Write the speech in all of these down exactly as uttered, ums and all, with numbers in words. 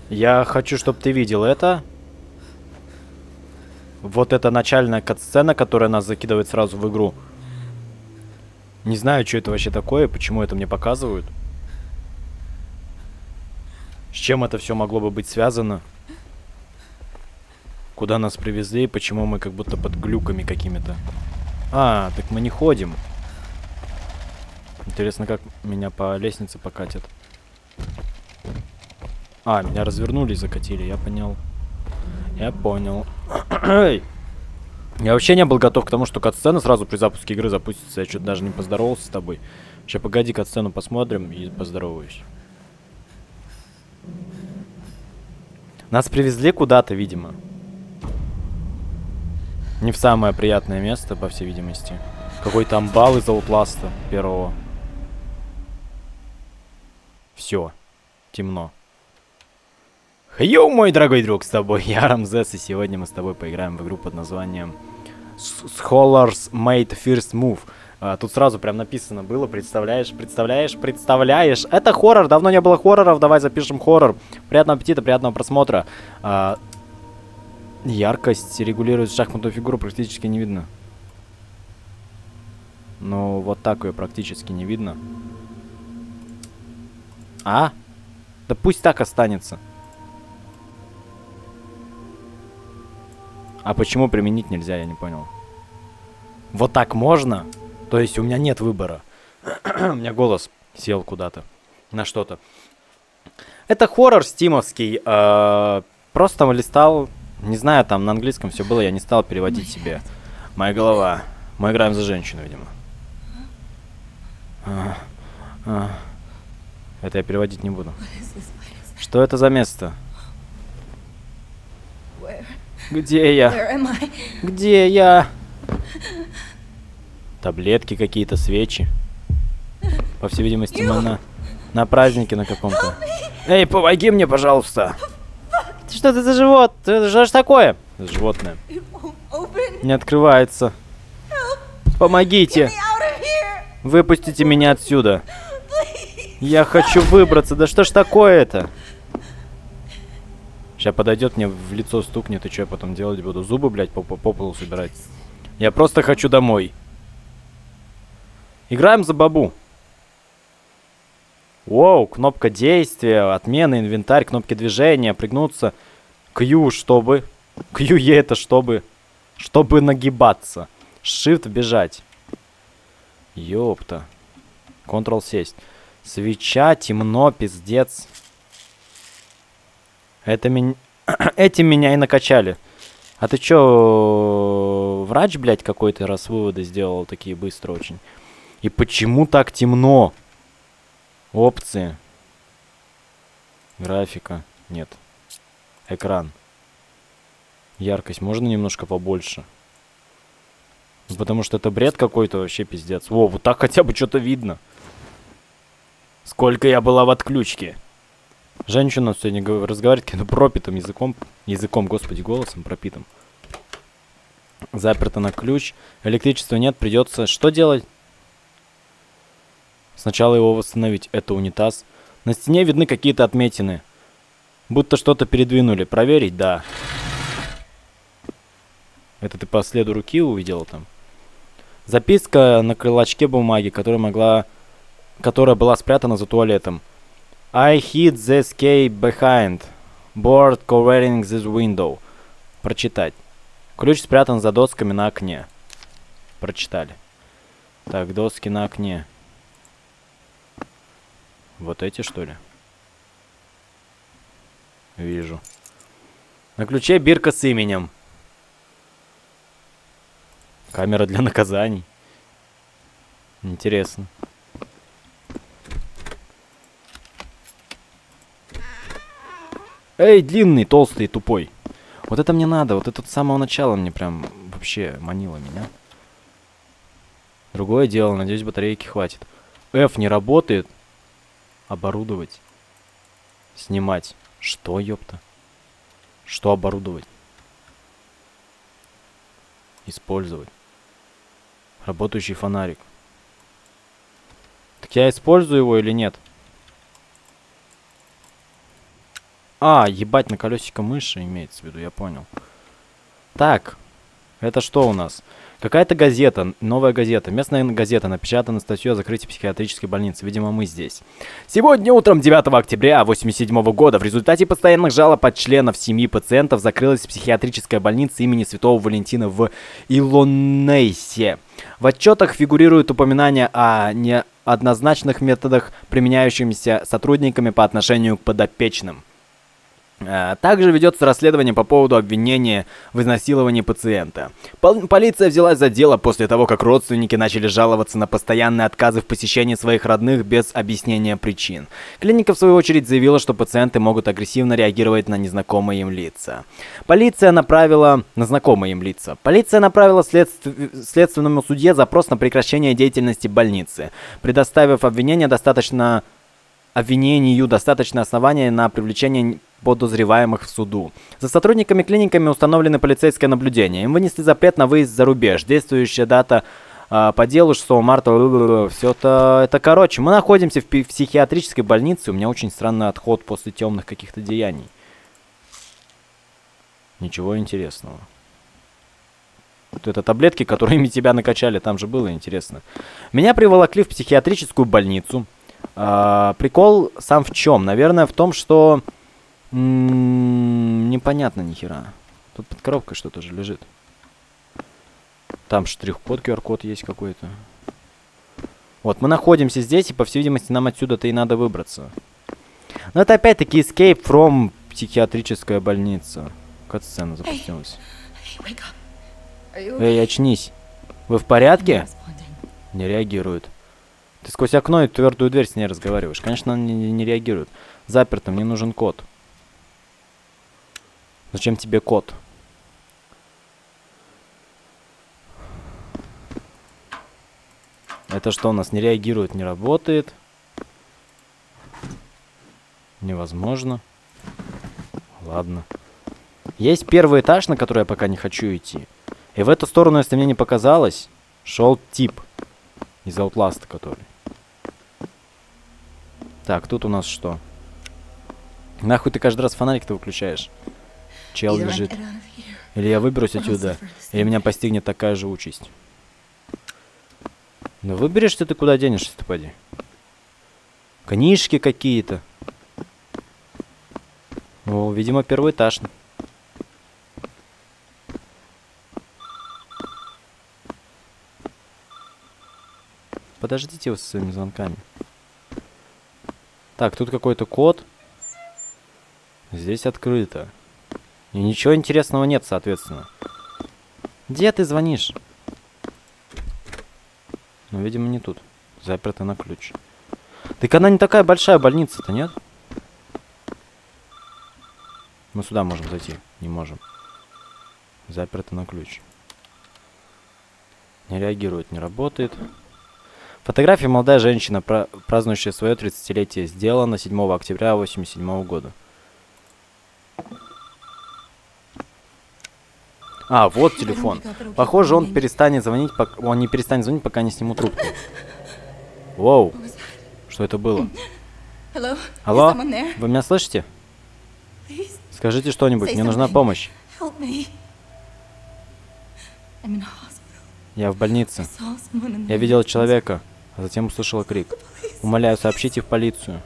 Я хочу, чтобы ты видел это. Вот это начальная катсцена, которая нас закидывает сразу в игру. Не знаю, что это вообще такое, почему это мне показывают. С чем это все могло бы быть связано? Куда нас привезли и почему мы как будто под глюками какими-то. А, так мы не ходим. Интересно, как меня по лестнице покатят. А, меня развернули и закатили, я понял. Я понял. Я вообще не был готов к тому, что катсцена сразу при запуске игры запустится. Я что-то даже не поздоровался с тобой. Сейчас погоди, катсцену посмотрим и поздороваюсь. Нас привезли куда-то, видимо. Не в самое приятное место, по всей видимости. Какой-то амбал из Outlast'а первого. Все. Темно. Хью, мой дорогой друг, с тобой я Рамзес, и сегодня мы с тобой поиграем в игру под названием Scholars Made First Move. А, тут сразу прям написано было, представляешь, представляешь, представляешь. Это хоррор, давно не было хорроров, давай запишем хоррор. Приятного аппетита, приятного просмотра. А, яркость регулирует шахматную фигуру, практически не видно. Ну, вот так ее практически не видно. А? Да пусть так останется. А почему применить нельзя, я не понял. Вот так можно? То есть у меня нет выбора. У меня голос сел куда-то. На что-то. Это хоррор стимовский. Э-э- просто листал. Не знаю, там на английском все было. Я не стал переводить себе. Моя голова. Мы играем за женщину, видимо. А, а. Это я переводить не буду. Что это за место? Где я? Где я? Таблетки какие-то, свечи. По всей видимости, мы на, на празднике на каком-то. Эй, помоги мне, пожалуйста. Что это за живот? Это что ж такое? Это животное. Не открывается. Помогите. Выпустите меня отсюда. Я хочу выбраться. Да что ж такое-то? Сейчас подойдет, мне в лицо стукнет, и что я потом делать буду? Зубы, блядь, по, по, по полу собирать. Я просто хочу домой. Играем за бабу. Воу, кнопка действия, отмена, инвентарь, кнопки движения, пригнуться. Q, чтобы... Q, E это чтобы... Чтобы нагибаться. Shift бежать. Ёпта. Ctrl сесть. Свеча, темно, пиздец. Это меня... Этим меня и накачали. А ты чё, врач, блядь, какой-то, раз выводы сделал такие быстро очень? И почему так темно? Опции. Графика. Нет. Экран. Яркость можно немножко побольше? Потому что это бред какой-то вообще, пиздец. Во, вот так хотя бы что-то видно. Сколько я была в отключке. Женщина сегодня разговаривает каким-то пропитым языком. Языком, господи, голосом пропитым. Заперто на ключ. Электричества нет, придется... Что делать? Сначала его восстановить. Это унитаз. На стене видны какие-то отметины. Будто что-то передвинули. Проверить? Да. Это ты по следу руки увидела там? Записка на клочке бумаги, которая могла... Которая была спрятана за туалетом. I hid this key behind board covering this window. Прочитать. Ключ спрятан за досками на окне. Прочитали. Так, доски на окне. Вот эти, что ли? Вижу. На ключе бирка с именем. Камера для наказаний. Интересно. Эй, длинный, толстый, тупой. Вот это мне надо. Вот это с самого начала мне прям вообще манило меня. Другое дело. Надеюсь, батарейки хватит. F не работает. Оборудовать. Снимать. Что, ёпта? Что оборудовать? Использовать. Работающий фонарик. Так я использую его или нет? А, ебать, на колесико мыши имеется в виду, я понял. Так, это что у нас? Какая-то газета, новая газета, местная газета напечатана статью о закрытии психиатрической больницы. Видимо, мы здесь. Сегодня утром девятого октября восемьдесят седьмого года в результате постоянных жалоб от членов семьи пациентов закрылась психиатрическая больница имени Святого Валентина в Иллинойсе. В отчетах фигурируют упоминания о неоднозначных методах, применяющимися сотрудниками по отношению к подопечным. Также ведется расследование по поводу обвинения в изнасиловании пациента. Пол- полиция взялась за дело после того, как родственники начали жаловаться на постоянные отказы в посещении своих родных без объяснения причин. Клиника, в свою очередь, заявила, что пациенты могут агрессивно реагировать на незнакомые им лица. Полиция направила... На знакомые им лица. Полиция направила следств... следственному судье запрос на прекращение деятельности больницы, предоставив обвинение достаточно... обвинению достаточно основания на привлечение подозреваемых в суду. За сотрудниками клиниками установлены полицейское наблюдение. Им вынесли запрет на выезд за рубеж. Действующая дата э, по делу шестого марта. Все это, это короче. Мы находимся в, в психиатрической больнице. У меня очень странный отход после темных каких-то деяний. Ничего интересного. Вот это таблетки, которыми тебя накачали, там же было интересно. Меня приволокли в психиатрическую больницу. А, прикол сам в чем? Наверное, в том, что м-м, непонятно ни хера. Тут под коробкой что-то же лежит. Там штрих-код, ку ар код есть какой-то. Вот, мы находимся здесь, и, по всей видимости, нам отсюда-то и надо выбраться. Но это опять-таки escape from психиатрическая больница. Кат-сцена запустилась. Эй, очнись. Вы в порядке? Не реагирует. Ты сквозь окно и твердую дверь с ней разговариваешь. Конечно, она не, не реагирует. Заперто, мне нужен код. Зачем тебе код? Это что у нас не реагирует, не работает? Невозможно. Ладно. Есть первый этаж, на который я пока не хочу идти. И в эту сторону, если мне не показалось, шел тип из Outlast, который. Так, тут у нас что? Нахуй ты каждый раз фонарик-то выключаешь? Чел лежит. Или я выберусь отсюда, или меня постигнет такая же участь. Ну выберешься ты, куда денешься-то, поди. Книжки какие-то. О, видимо, первый этаж. Подождите вы со своими звонками. Так, тут какой-то код. Здесь открыто. И ничего интересного нет, соответственно. Где ты звонишь? Ну, видимо, не тут. Заперто на ключ. Так она не такая большая больница-то, нет? Мы сюда можем зайти. Не можем. Заперто на ключ. Не реагирует, не работает. Фотография молодая женщина, празднующая свое тридцатилетие, сделана седьмого октября восемьдесят седьмого года. А, вот телефон. Похоже, он перестанет звонить, пока... он не перестанет звонить, пока не сниму трубку. Воу. Что это было? Алло? Вы меня слышите? Скажите что-нибудь, мне нужна помощь. Я в больнице. Я видела человека, а затем услышала крик. Умоляю, сообщите в полицию.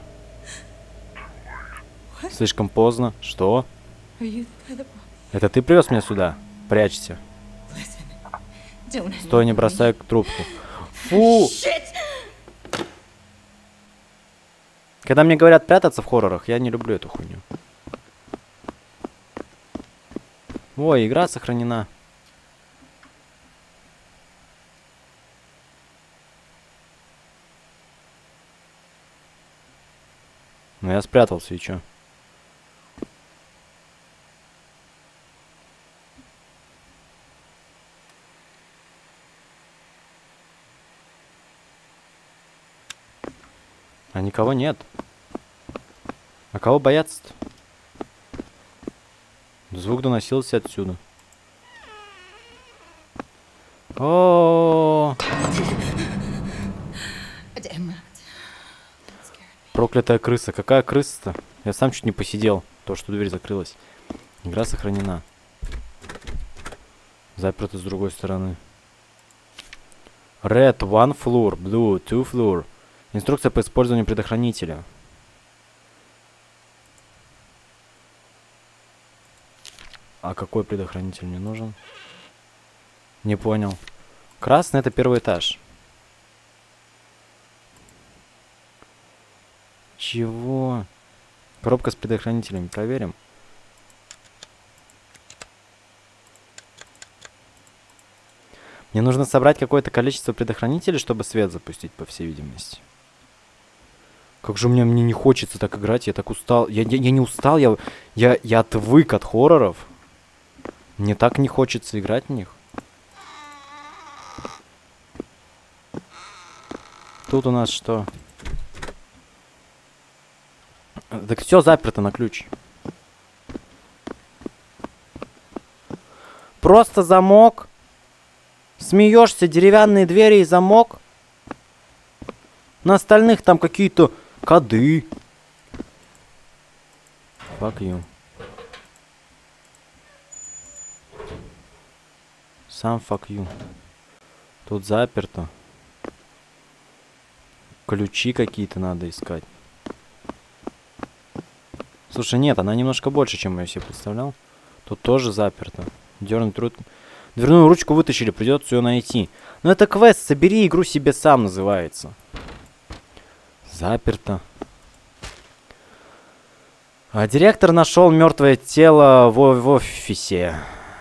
Слишком поздно. Что? Это ты привез меня сюда? Прячься. Стой, не бросай трубку. Фу! Когда мне говорят прятаться в хоррорах, я не люблю эту хуйню. Ой, игра сохранена. Ну я спрятался, и чё? А никого нет. А кого бояться-то? Звук доносился отсюда. О, проклятая крыса. Какая крыса-то? Я сам чуть не посидел. То, что дверь закрылась. Игра сохранена. Заперто с другой стороны. Red one floor, blue two floor. Инструкция по использованию предохранителя. А какой предохранитель мне нужен? Не понял. Красный — это первый этаж. Чего? Коробка с предохранителями. Проверим. Мне нужно собрать какое-то количество предохранителей, чтобы свет запустить, по всей видимости. Как же мне, мне не хочется так играть, я так устал. Я, я, я не устал, я, я, я отвык от хорроров. Мне так не хочется играть в них. Тут у нас что? Так все заперто на ключ. Просто замок. Смеешься, деревянные двери и замок. На остальных там какие-то коды. Fuck you. Сам fuck you. Тут заперто. Ключи какие-то надо искать. Слушай, нет, она немножко больше, чем я себе представлял. Тут тоже заперто. Дернуть ру... Дверную ручку вытащили, придется ее найти. Но это квест, собери игру себе сам, называется. Заперто. А директор нашел мертвое тело в, в офисе.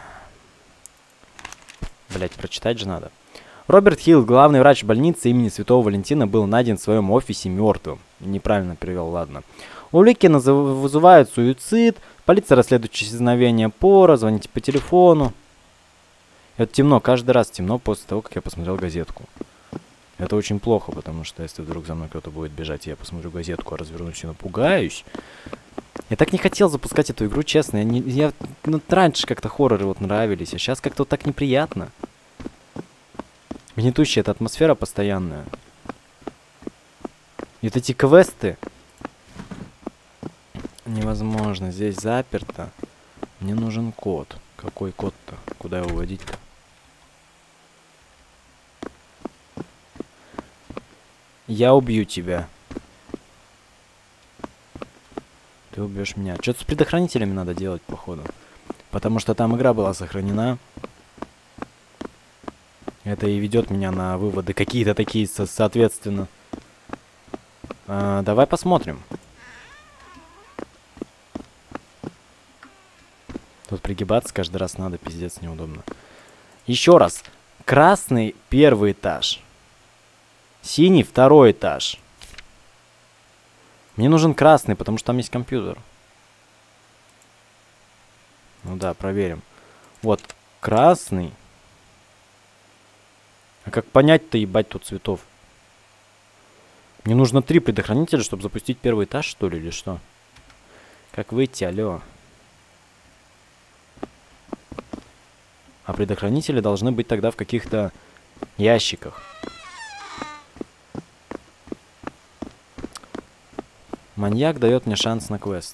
Блять, прочитать же надо. Роберт Хилл, главный врач больницы имени Святого Валентина, был найден в своем офисе мертвым. Неправильно перевел, ладно. Улики вызывают суицид. Полиция расследует исчезновение Пора. Звоните по телефону. Это темно, каждый раз темно после того, как я посмотрел газетку. Это очень плохо, потому что если вдруг за мной кто-то будет бежать, и я посмотрю газетку, а развернусь и напугаюсь. Я так не хотел запускать эту игру, честно. Я, не, я ну, раньше как-то хорроры вот нравились, а сейчас как-то вот так неприятно. Гнетущая эта атмосфера постоянная. И вот эти квесты. Невозможно, здесь заперто. Мне нужен код. Какой код-то? Куда его вводить-то? Я убью тебя. Ты убьешь меня. Что-то с предохранителями надо делать, походу. Потому что там игра была сохранена. Это и ведет меня на выводы какие-то такие, со соответственно. А, давай посмотрим. Тут пригибаться каждый раз надо, пиздец, неудобно. Еще раз. Красный первый этаж. Синий второй этаж. Мне нужен красный, потому что там есть компьютер. Ну да, проверим. Вот, красный. А как понять-то, ебать, тут цветов? Мне нужно три предохранителя, чтобы запустить первый этаж, что ли, или что? Как выйти, алло? А предохранители должны быть тогда в каких-то ящиках. Маньяк дает мне шанс на квест.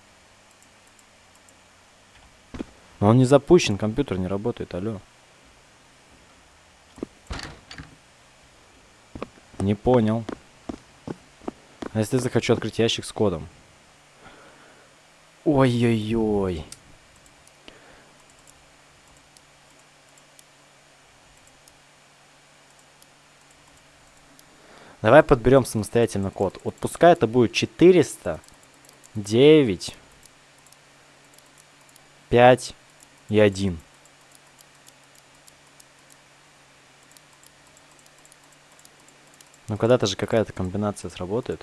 Но он не запущен, компьютер не работает, алло. Не понял. А если захочу открыть ящик с кодом? Ой-ой-ой. Давай подберем самостоятельно код. Вот пускай это будет четыреста девять пять и один. Ну когда-то же какая-то комбинация сработает.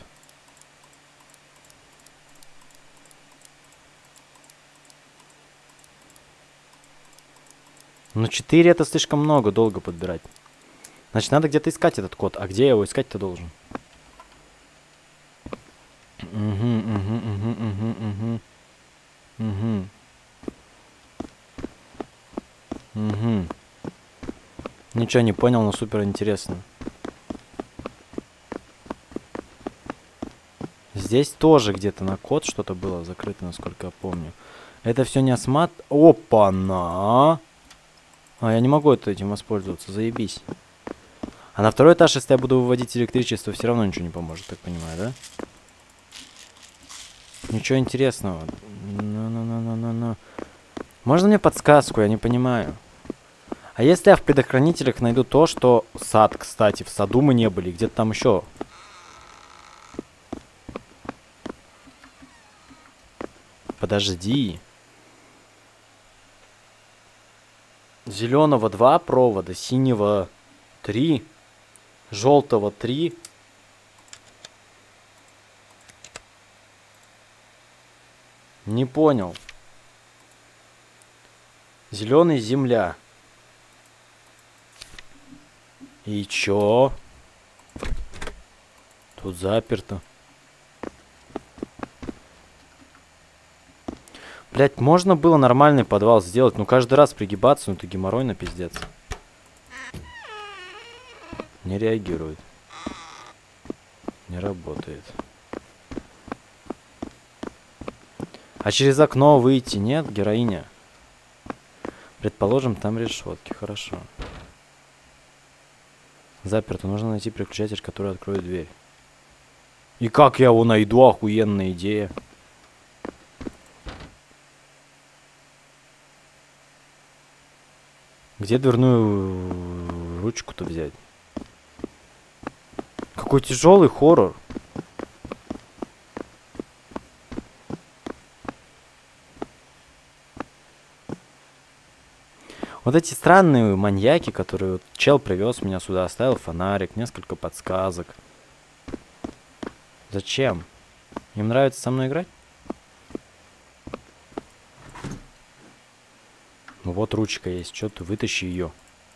Но четыре это слишком много, долго подбирать. Значит, надо где-то искать этот код. А где я его искать-то должен? Угу, угу, угу, угу, угу. Угу. Угу. Ничего не понял, но супер интересно. Здесь тоже где-то на код что-то было закрыто, насколько я помню. Это все не осмат... Опа-на! А, я не могу этим воспользоваться, заебись. А на второй этаж, если я буду выводить электричество, все равно ничего не поможет, так понимаю, да? Ничего интересного. Ну-ну-ну-ну-ну-ну. Можно мне подсказку? Я не понимаю. А если я в предохранителях найду то, что... Сад, кстати, в саду мы не были. Где-то там еще... Подожди. Зеленого два провода, синего три, желтого три. Не понял. Зеленый земля. И чё? Тут заперто. Блять, можно было нормальный подвал сделать, но каждый раз пригибаться, ну это геморройно, пиздец. Не реагирует. Не работает. А через окно выйти нет, героиня? Предположим, там решетки, хорошо. Заперто, нужно найти переключатель, который откроет дверь. И как я его найду, охуенная идея. Где дверную ручку-то взять? Какой тяжелый хоррор. Вот эти странные маньяки, которые вот, чел привез меня сюда, оставил фонарик, несколько подсказок. Зачем? Им нравится со мной играть? Ну вот ручка есть, что ты, вытащи ее.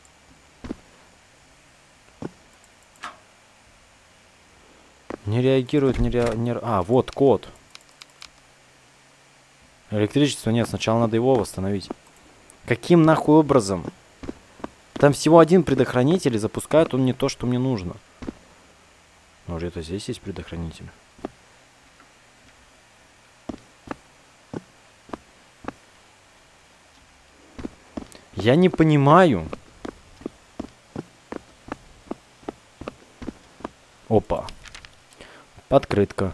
Не реагирует, не ре... не... А, вот код. Электричества нет, сначала надо его восстановить. Каким нахуй образом? Там всего один предохранитель, и запускает он не то, что мне нужно. Может, это здесь есть предохранитель? Я не понимаю. Опа. Подкрытка.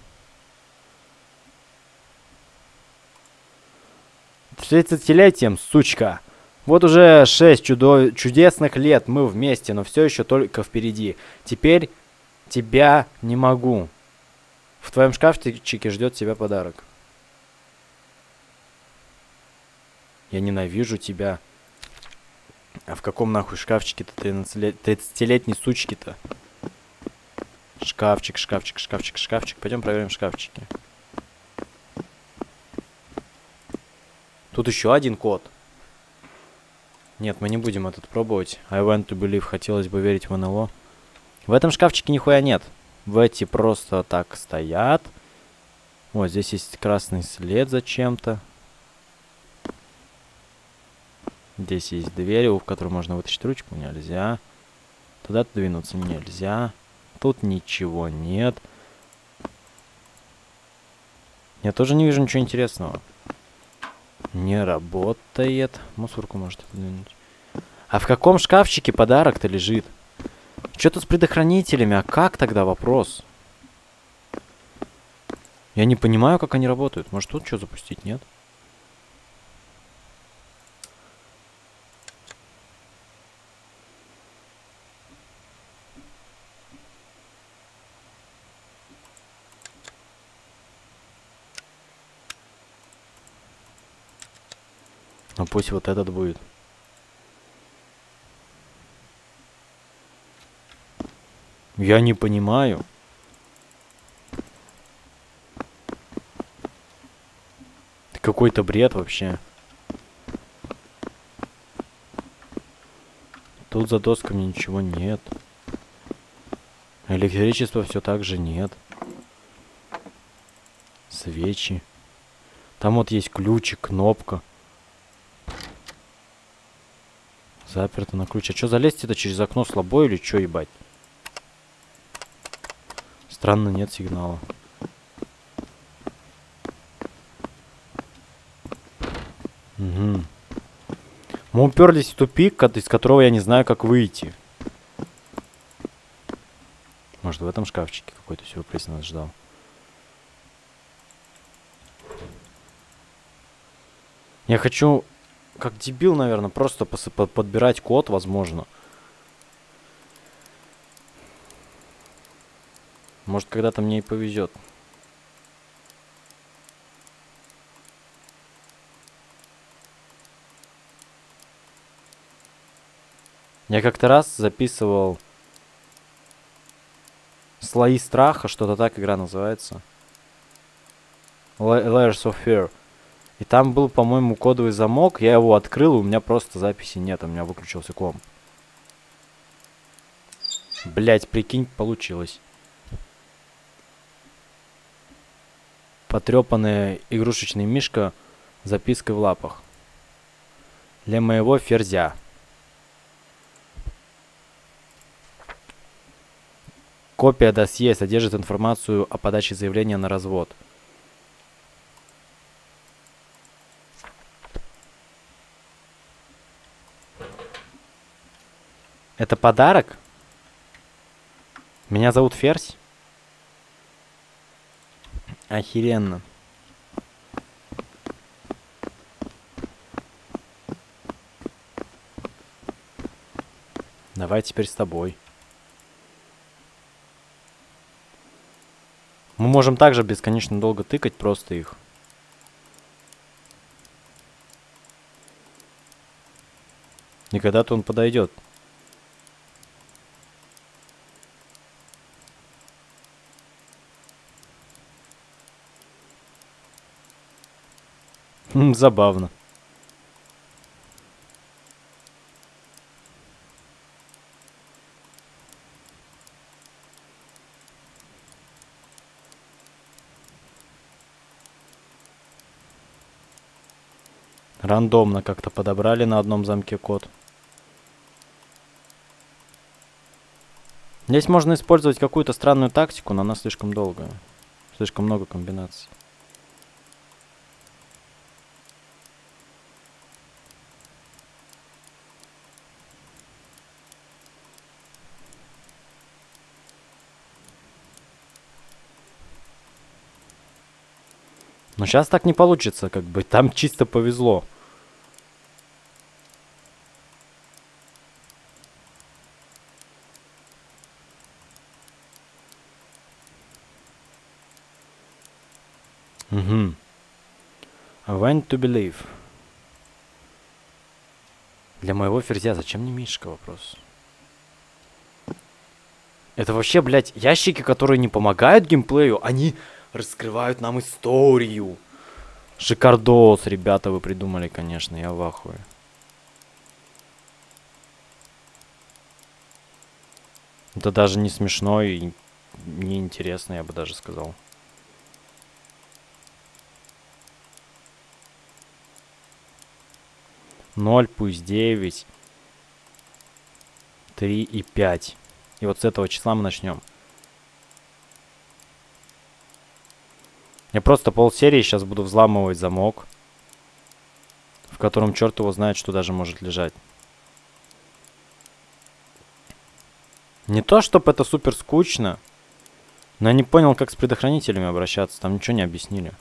тридцатилетием, сучка. Вот уже шесть чудо... чудесных лет мы вместе, но все еще только впереди. Теперь тебя не могу. В твоем шкафчике ждет тебя подарок. Я ненавижу тебя. А в каком нахуй шкафчике-то тридцатилетней сучки-то? Шкафчик, шкафчик, шкафчик, шкафчик. Пойдем проверим шкафчики. Тут еще один код. Нет, мы не будем этот пробовать. I want to believe. Хотелось бы верить в эн эл о. В этом шкафчике нихуя нет. В эти просто так стоят. Вот, здесь есть красный след зачем-то. Здесь есть дверь, в которой можно вытащить ручку. Нельзя. Туда двинуться нельзя. Тут ничего нет. Я тоже не вижу ничего интересного. Не работает. Мусорку может отодвинуть. А в каком шкафчике подарок-то лежит? Что-то с предохранителями. А как тогда вопрос? Я не понимаю, как они работают. Может, тут что запустить, нет? Ну пусть вот этот будет. Я не понимаю. Какой-то бред вообще. Тут за досками ничего нет. Электричества все так же нет. Свечи. Там вот есть ключик, кнопка. Заперто на ключ. А что, залезть это через окно слабо или что, ебать? Странно, нет сигнала. Угу. Мы уперлись в тупик, из которого я не знаю, как выйти. Может, в этом шкафчике какой-то сюрприз нас ждал. Я хочу, как дебил, наверное, просто подбирать код, возможно. Может, когда-то мне и повезет. Я как-то раз записывал слои страха, что-то так игра называется. Layers of Fear. И там был, по-моему, кодовый замок. Я его открыл, и у меня просто записи нет. У меня выключился комп. Блять, прикинь, получилось. Потрепанная игрушечный мишка с запиской в лапах. Для моего ферзя. Копия досье содержит информацию о подаче заявления на развод. Это подарок? Меня зовут Ферзь? Охеренно. Давай теперь с тобой. Мы можем также бесконечно долго тыкать просто их. И когда-то он подойдет. Забавно. Рандомно как-то подобрали на одном замке код. Здесь можно использовать какую-то странную тактику, но она слишком долгая. Слишком много комбинаций. Но сейчас так не получится, как бы. Там чисто повезло. Угу. I want to believe. Для моего ферзя зачем мне мишка, вопрос? Это вообще, блядь, ящики, которые не помогают геймплею, они раскрывают нам историю. Шикардос, ребята, вы придумали, конечно, я в ахуе. Это даже не смешно и неинтересно, я бы даже сказал. Ноль, пусть девять. Три и пять. И вот с этого числа мы начнем. Я просто полсерии сейчас буду взламывать замок, в котором черт его знает, что даже может лежать. Не то, чтобы это супер скучно, но я не понял, как с предохранителями обращаться. Там ничего не объяснили.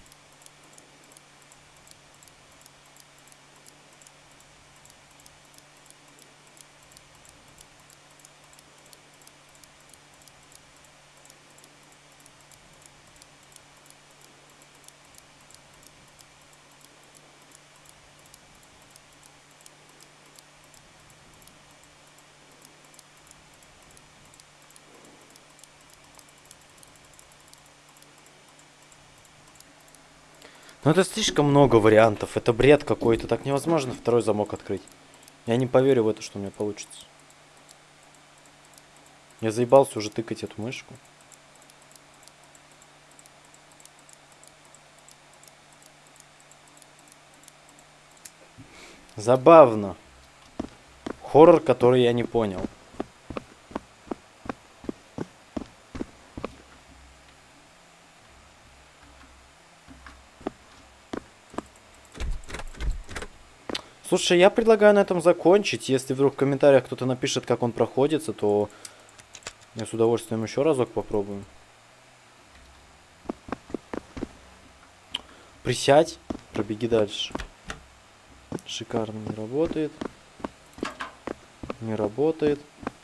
Ну это слишком много вариантов, это бред какой-то, так невозможно второй замок открыть. Я не поверю в это, что у меня получится. Я заебался уже тыкать эту мышку. Забавно. Хоррор, который я не понял. Слушай, я предлагаю на этом закончить. Если вдруг в комментариях кто-то напишет, как он проходится, то я с удовольствием еще разок попробую. Присядь, пробеги дальше. Шикарно, не работает. Не работает.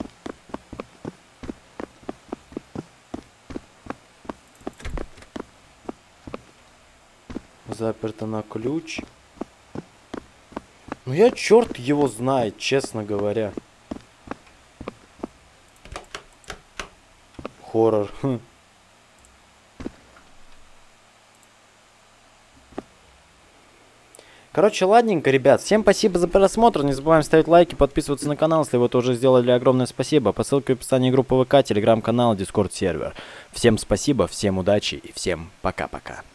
Заперто на ключ. Ну я черт его знает, честно говоря. Хоррор. Хм. Короче, ладненько, ребят. Всем спасибо за просмотр. Не забываем ставить лайки, подписываться на канал, если вы это уже сделали. Огромное спасибо. По ссылке в описании группы ВК, телеграм-канал, дискорд сервер. Всем спасибо, всем удачи и всем пока-пока.